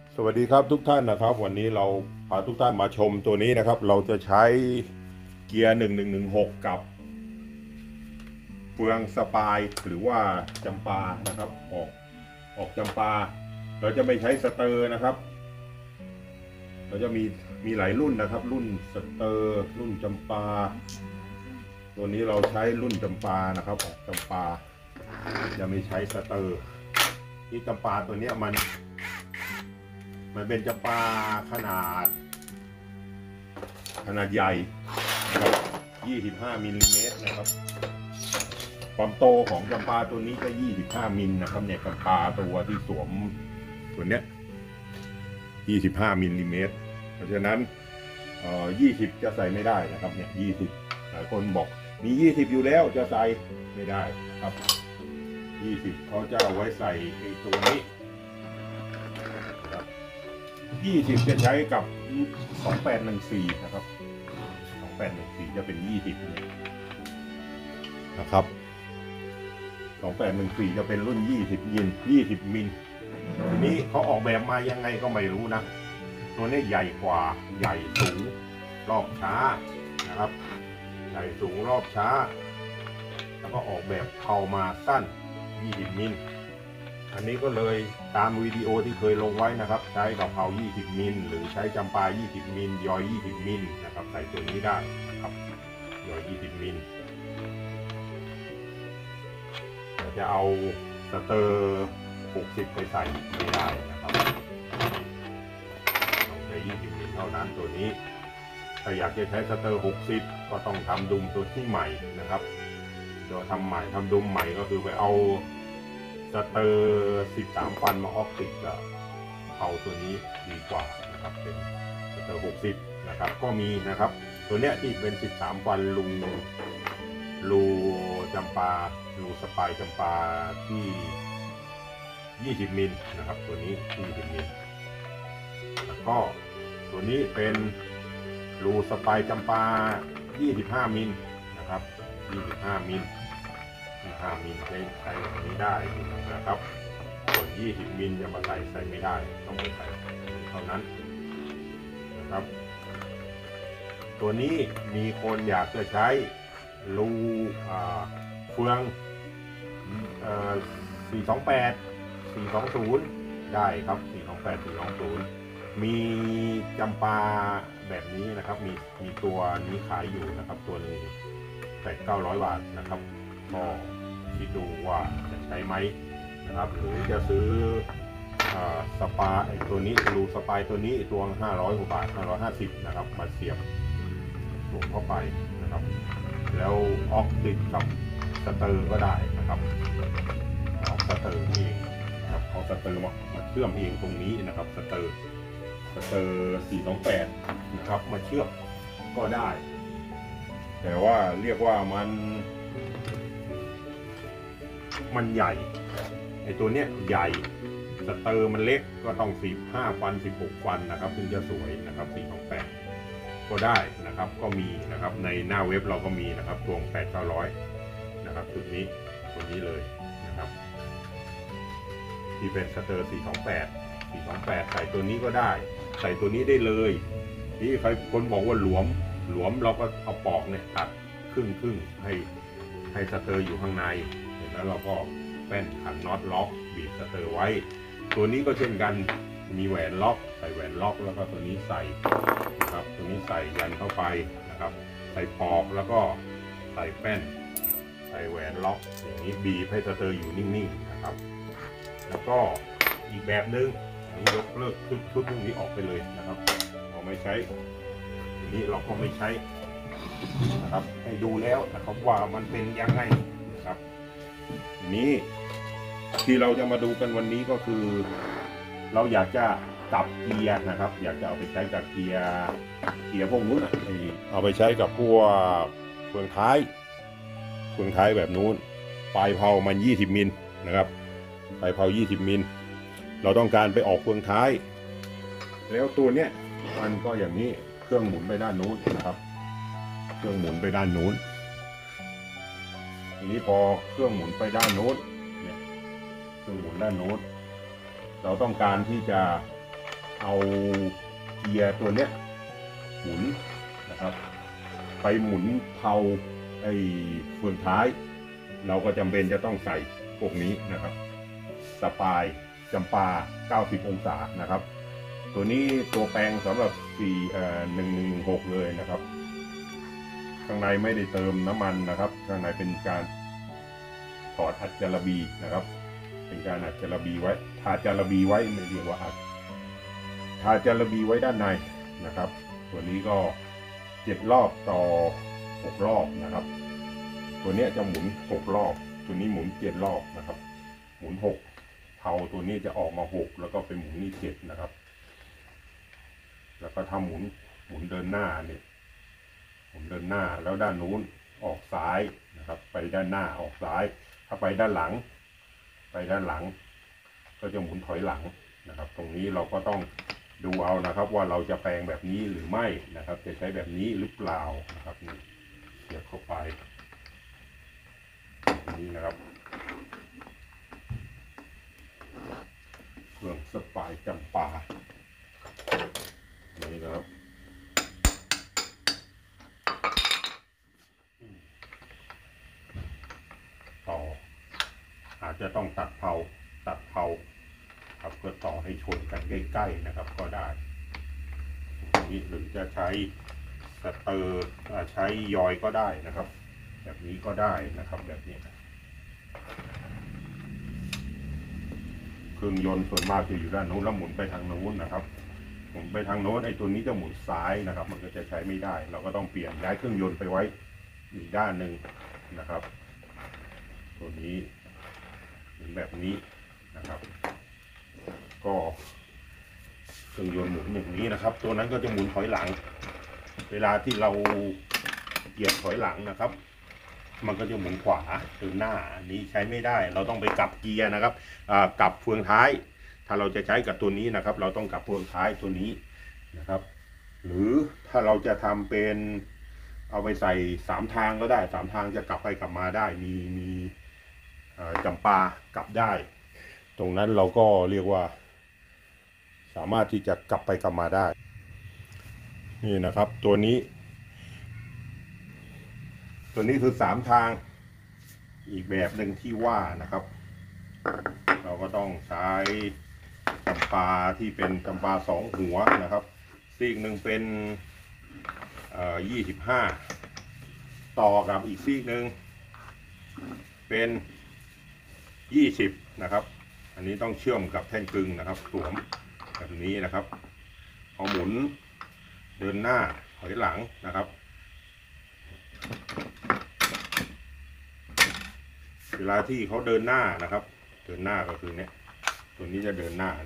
สวัสดีครับทุกท่านนะครับวันนี้เราพาทุกท่านมาชมตัวนี้นะครับเราจะใช้เกียร์1116กับเฟืองสปายหรือว่าจำปานะครับออกจำปาเราจะไม่ใช้สเตอร์นะครับเราจะมีหลายรุ่นนะครับรุ่นสเตอร์รุ่นจำปาตัวนี้เราใช้รุ่นจำปานะครับออกจำปาจะไม่ใช้สเตอร์ที่จำปาตัวนี้มันเป็นจำปาขนาดใหญ่นะครับ25มิลลิเมตรนะครับความโตของจำปาตัวนี้ก็25มิลนะครับเนี่ยจำปาตัวที่สวมตัวเนี้ย25มิลลิเมตรเพราะฉะนั้น20จะใส่ไม่ได้นะครับเนี่ย20หลายคนบอกมี20อยู่แล้วจะใส่ไม่ได้ครับ20เขาจะเอาไว้ใส่ไอ้ตัวนี้20จะใช้กับ2814นะครับ2814จะเป็น20นะครับ2814จะเป็นรุ่น20มิลทีนี้เขาออกแบบมายังไงก็ไม่รู้นะตัวนี้ใหญ่กว่าใหญ่สูงรอบช้านะครับใหญ่สูงรอบช้าแล้วก็ออกแบบเผามาสั้น20มิลอันนี้ก็เลยตามวิดีโอที่เคยลงไว้นะครับใช้กับเผา20มิลหรือใช้จำปา20มิลยอย20มิลนะครับใส่ตัวนี้ได้นะครับยอย20มิลจะเอาสเตอร์60ไปใส่ไม่ได้นะครับต้องใช้20มิลเท่านั้นตัวนี้ถ้าอยากจะใช้สเตอร์60ก็ต้องทำดุมตัวที่ใหม่นะครับเดี๋ยวทำดุมใหม่ก็คือไปเอาสเตอร์13ฟันมาออกติดกับเอาตัวนี้ดีกว่านะครับเป็นสเตอร์60นะครับก็มีนะครับตัวเนี้ยที่เป็น13ฟันรูจำปารูสปายจำปาที่20มิลนะครับตัวนี้20มิลแล้วก็ตัวนี้เป็นรูสปายจำปา25มิลนะครับ25มิล5มิลใช้แบบนี้ได้นะครับส่วน20มิลจะมาใส่ไม่ได้ต้องไปใส่เท่านั้นนะครับตัวนี้มีคนอยากจะใช้รูเฟือง428 420ได้ครับ428 420มีจำปาแบบนี้นะครับมีตัวนี้ขายอยู่นะครับตัวหนึ่ง800-900 บาทนะครับก็คิดดูว่าจะใช้ไหมนะครับหรือจะซื้อสปาตัวนี้รูสปายตัวนี้ตัว500 กว่าบาท550นะครับมาเสียบลงเข้าไปนะครับแล้วออกติดกับสเตอร์ก็ได้นะครับเอาสเตอร์เองนะครับเอาสเตอร์มาเชื่อมเองตรงนี้นะครับสเตอร์428นะครับมาเชื่อมก็ได้แต่ว่าเรียกว่ามันใหญ่ไอตัวเนี้ยใหญ่สเตอร์มันเล็กก็ต้อง15ฟัน16ฟันนะครับถึงจะสวยนะครับ428ก็ได้นะครับก็มีนะครับในหน้าเว็บเราก็มีนะครับตวง8-900นะครับตัวนี้เลยนะครับที่เป็นสเตอร์428ใส่ตัวนี้ก็ได้ใส่ตัวนี้ได้เลยที่ใครคนบอกว่าหลวมเราก็เอาปอกเนี่ยตัดครึ่งให้สเตอร์อยู่ข้างในแล้วเราก็แป้นขันน็อตล็อกบีบสเตอร์ไว้ตัวนี้ก็เช่นกันมีแหวนล็อกใส่แหวนล็อกแล้วก็ตัวนี้ใส่นะครับตัวนี้ใส่ยันเข้าไปนะครับใส่ปอกแล้วก็ใส่แป้นใส่แหวนล็อกอย่างนี้บีบให้สเตอร์อยู่นิ่งๆนะครับแล้วก็อีกแบบนึงยกเลิกชุดนี้ออกไปเลยนะครับเราไม่ใช้นี้เราก็ไม่ใช้นะครับให้ดูแล้วนะครับว่ามันเป็นยังไงนะครับนี้ที่เราจะมาดูกันวันนี้ก็คือเราอยากจะจับเกียร์นะครับอยากจะเอาไปใช้กับเกียร์พวกนู้นเอาไปใช้กับพวกเฟืองท้ายแบบนู้นปลายเพลามัน20มิลนะครับปลายเพลา20มิลเราต้องการไปออกเฟืองท้ายแล้วตัวเนี้ยมันก็อย่างนี้เครื่องหมุนไปด้านนู้นนะครับเครื่องหมุนไปด้านนู้นทีนี้พอเครื่องหมุนไปด้านนู้นเนี่ยเครื่องหมุนด้านนู้นเราต้องการที่จะเอาเกียร์ตัวเนี้ยหมุนนะครับไปหมุนเผาไอ้เฟืองท้ายเราก็จำเป็นจะต้องใส่พวกนี้นะครับสปายจำปา90องศานะครับตัวนี้ตัวแปลงสำหรับ1116เลยนะครับข้างในไม่ได้เติมน้ำมันนะครับข้างในเป็นการถอดอัดจาระบีนะครับเป็นการอัดจาระบีไว้ทาจาระบีไว้ไม่เรียกว่าอัดทาจาระบีไว้ด้านในนะครับตัวนี้ก็7รอบต่อ6รอบนะครับตัวนี้จะหมุน6รอบตัวนี้หมุน7รอบนะครับหมุน6เผาตัวนี้จะออกมา6แล้วก็เป็นหมุนนี่7นะครับแล้วก็ทำหมุนเดินหน้าเนี่ยหมุนเดินหน้าแล้วด้านนู้นออกซ้ายนะครับไปด้านหน้าออกซ้ายถ้าไปด้านหลังก็จะหมุนถอยหลังนะครับตรงนี้เราก็ต้องดูเอานะครับว่าเราจะแปลงแบบนี้หรือไม่นะครับจะใช้แบบนี้หรือเปล่านะครับนี่เสียบเข้าไปนี่นะครับเครื่องสปายจำปานี่นะครับต่ออาจจะต้องตัดเผาครับเพื่อต่อให้ชนกันใกล้ๆนะครับก็ได้นี้หรือจะใช้สเตอร์ใช้ยอยก็ได้นะครับแบบนี้ก็ได้นะครับแบบนี้เครื่องยนต์ส่วนมากจะอยู่ด้านโน้นแล้วหมุนไปทางโน้นนะครับหมุนไปทางโน้นไอ้ตัวนี้จะหมุนซ้ายนะครับมันก็จะใช้ไม่ได้เราก็ต้องเปลี่ยนย้ายเครื่องยนต์ไปไว้อีกด้านหนึ่งนะครับตัวนี้หมุนแบบนี้นะครับก็เครื่องยนต์หมุนอย่างนี้นะครับตัวนั้นก็จะหมุนถอยหลังเวลาที่เราเหยียบถอยหลังนะครับมันก็จะหมุนขวาเดินหน้าอันนี้ใช้ไม่ได้เราต้องไปกลับเกียร์นะครับกลับเฟืองท้ายถ้าเราจะใช้กับตัวนี้นะครับเราต้องกลับเฟืองท้ายตัวนี้นะครับหรือถ้าเราจะทำเป็นเอาไปใส่3ทางก็ได้3ทางจะกลับไปกลับมาได้มีจำปากลับได้ตรงนั้นเราก็เรียกว่าสามารถที่จะกลับไปกลับมาได้นี่นะครับตัวนี้คือ3ทางอีกแบบหนึ่งที่ว่านะครับเราก็ต้องใช้จำปาที่เป็นจำปา2หัวนะครับซีกหนึ่งเป็น25ต่อกับอีกซีกหนึ่งเป็น20นะครับอันนี้ต้องเชื่อมกับแท่นกึ่งนะครับสวมแบบนี้นะครับพอหมุนเดินหน้าถอยหลังนะครับเวลาที่เขาเดินหน้านะครับเดินหน้าก็คือเนี้ยตัวนี้จะเดินหน้า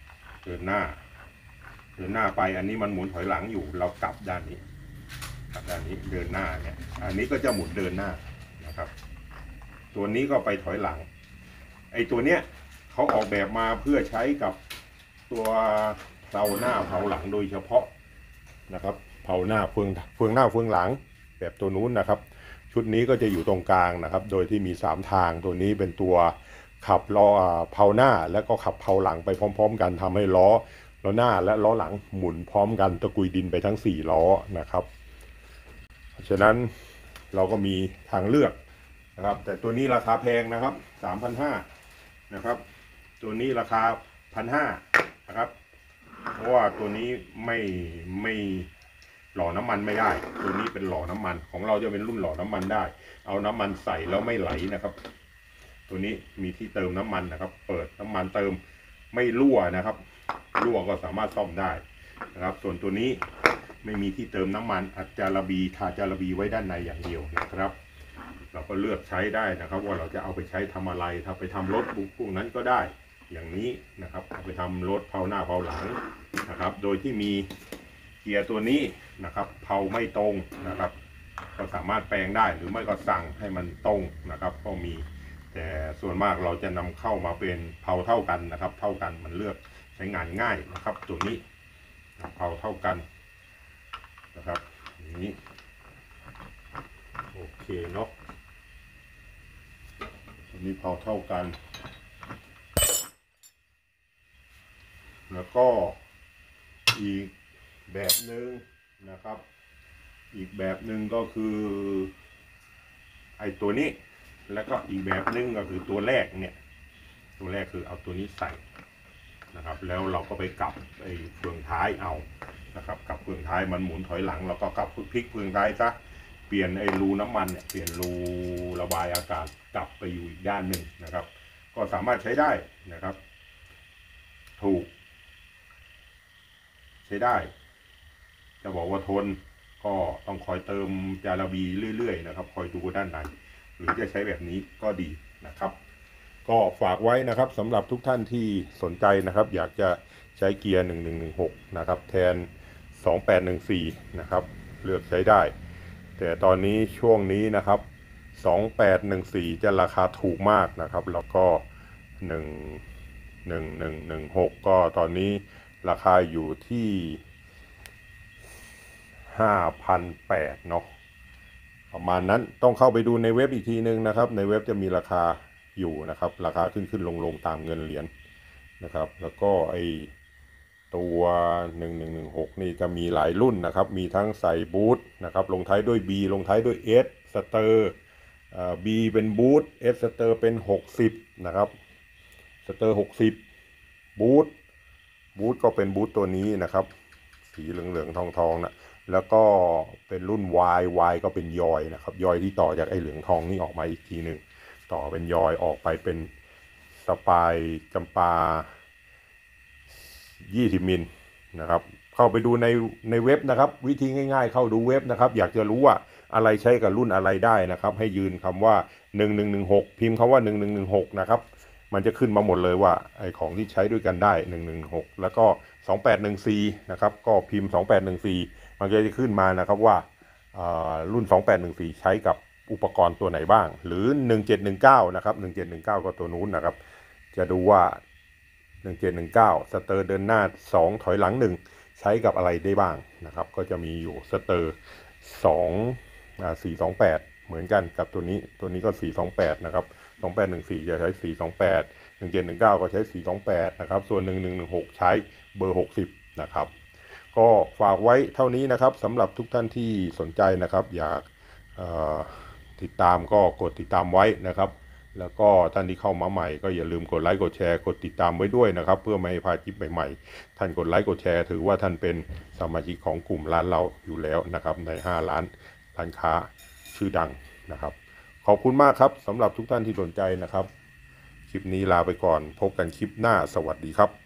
ไปอันนี้มันหมุนถอยหลังอยู่เรากลับด้านนี้เดินหน้าเนี่ยอันนี้ก็จะหมุนเดินหน้านะครับตัวนี้ก็ไปถอยหลังไอ้ตัวเนี้ยเขาออกแบบมาเพื่อใช้กับตัวเผาหน้าเผาหลังโดยเฉพาะนะครับเผาหน้าเฟืองหน้าเฟืองหลังแบบตัวนู้นนะครับชุดนี้ก็จะอยู่ตรงกลางนะครับโดยที่มี3ทางตัวนี้เป็นตัวขับล้อเผาหน้าแล้วก็ขับเผาหลังไปพร้อมๆกันทำให้ล้อหน้าและล้อหลังหมุนพร้อมกันตะกุยดินไปทั้ง4ล้อนะครับเพราะฉะนั้นเราก็มีทางเลือกนะครับแต่ตัวนี้ราคาแพงนะครับ 3,500 นะครับตัวนี้ราคา 1,500 นะครับเพราะว่าตัวนี้ไม่หล่อน้ำมันไม่ได้ตัวนี้เป็นหล่อน้ำมันของเราจะเป็นรุ่นหล่อน้ำมันได้เอาน้ำมันใส่แล้วไม่ไหลนะครับตัวนี้มีที่เติมน้ำมันนะครับเปิดน้ำมันเติมไม่รั่วนะครับรั่วก็สามารถซ่อมได้นะครับส่วนตัวนี้ไม่มีที่เติมน้ำมันอัดจาระบีทาจาระบีไว้ด้านในอย่างเดียวนะครับเราก็เลือกใช้ได้นะครับว่าเราจะเอาไปใช้ทำอะไรถ้าไปทำรถพวกนั้นก็ได้อย่างนี้นะครับเอาไปทำรถเผาหน้าเผาหลังนะครับโดยที่มีเกียร์ตัวนี้นะครับเผาไม่ตรงนะครับก็สามารถแปลงได้หรือไม่ก็สั่งให้มันตรงนะครับก็มีแต่ส่วนมากเราจะนำเข้ามาเป็นเผาเท่ากันนะครับเท่ากันมันเลือกใช้งานง่ายนะครับตัวนี้เผาเท่ากันนะครับอย่างนี้โอเคเนาะตัวนี้เผาเท่ากันแล้วก็อีกแบบหนึ่งนะครับอีกแบบหนึ่งก็คือไอ้ตัวนี้แล้วก็อีกแบบหนึ่งก็คือตัวแรกเนี่ยตัวแรกคือเอาตัวนี้ใส่นะครับแล้วเราก็ไปกลับไอ้เฟืองท้ายเอานะครับกลับเฟืองท้ายมันหมุนถอยหลังเราก็กลับพลิกเฟืองท้ายซะเปลี่ยนไอ้รูน้ำมันเนี่ยเปลี่ยนรูระบายอากาศกลับไปอยู่อีกด้านหนึ่งนะครับก็สามารถใช้ได้นะครับถูกใช้ได้จะบอกว่าทนก็ต้องคอยเติมจาระบีเรื่อยๆนะครับคอยดูด้านในหรือจะใช้แบบนี้ก็ดีนะครับก็ฝากไว้นะครับสำหรับทุกท่านที่สนใจนะครับอยากจะใช้เกียร์1116นะครับแทน2814นะครับเลือกใช้ได้แต่ตอนนี้ช่วงนี้นะครับ2814จะราคาถูกมากนะครับแล้วก็1116ก็ตอนนี้ราคาอยู่ที่5,800เนาะประมาณนั้นต้องเข้าไปดูในเว็บอีกทีนึงนะครับในเว็บจะมีราคาอยู่นะครับราคาขึ้นลงตามเงินเหรียญนะครับแล้วก็ไอตัว1116นี่จะมีหลายรุ่นนะครับมีทั้งใส่บูทนะครับลงท้ายด้วย B ลงท้ายด้วย S สเตอร์B เป็นบูท S สเตอร์เป็น60นะครับสเตอร์60บูทก็เป็นบูทตัวนี้นะครับสีเหลืองๆทองๆนะแล้วก็เป็นรุ่น Y ก็เป็นยอยนะครับยอยที่ต่อจากไอ้เหลืองทองนี่ออกมาอีกทีหนึ่งต่อเป็นยอยออกไปเป็นสปายจำปา20มิลนะครับเข้าไปดูในเว็บนะครับวิธีง่ายๆเข้าดูเว็บนะครับอยากจะรู้ว่าอะไรใช้กับรุ่นอะไรได้นะครับให้ยืนคำว่า1116พิมพ์คำว่า1116นะครับมันจะขึ้นมาหมดเลยว่าไอของที่ใช้ด้วยกันได้116แล้วก็2814นะครับก็พิมพ์2814มันก็จะขึ้นมานะครับว่ารุ่น2814ใช้กับอุปกรณ์ตัวไหนบ้างหรือ1719นะครับ1719ก็ตัวนู้นนะครับจะดูว่า1719สเตอร์เดินหน้า2ถอยหลัง1ใช้กับอะไรได้บ้างนะครับก็จะมีอยู่สเตอร์428เหมือนกันกับตัวนี้ก็428นะครับ2814จะใช้428 1719ก็ใช้428นะครับส่วน1116ใช้เบอร์60นะครับก็ฝากไว้เท่านี้นะครับสำหรับทุกท่านที่สนใจนะครับอยากติดตามก็กดติดตามไว้นะครับแล้วก็ท่านที่เข้ามาใหม่ก็อย่าลืมกดไลค์กดแชร์กดติดตามไว้ด้วยนะครับเพื่อไม่ให้พลาดคลิปใหม่ๆท่านกดไลค์กดแชร์ถือว่าท่านเป็นสมาชิกของกลุ่มร้านเราอยู่แล้วนะครับใน5ร้านค้าชื่อดังนะครับขอบคุณมากครับสำหรับทุกท่านที่สนใจนะครับคลิปนี้ลาไปก่อนพบกันคลิปหน้าสวัสดีครับ